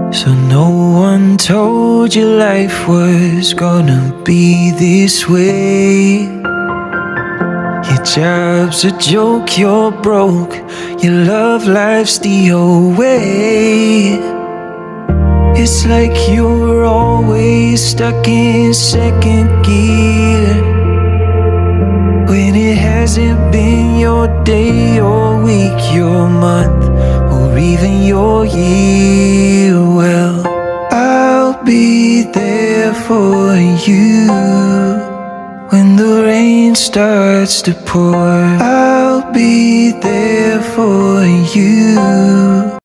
So no one told you life was gonna be this way. Your job's a joke, you're broke, your love life's the old way. It's like you're always stuck in second gear, when it hasn't been your day, your week, your month, or even your year. Well, I'll be there for you when the rain starts to pour. I'll be there for you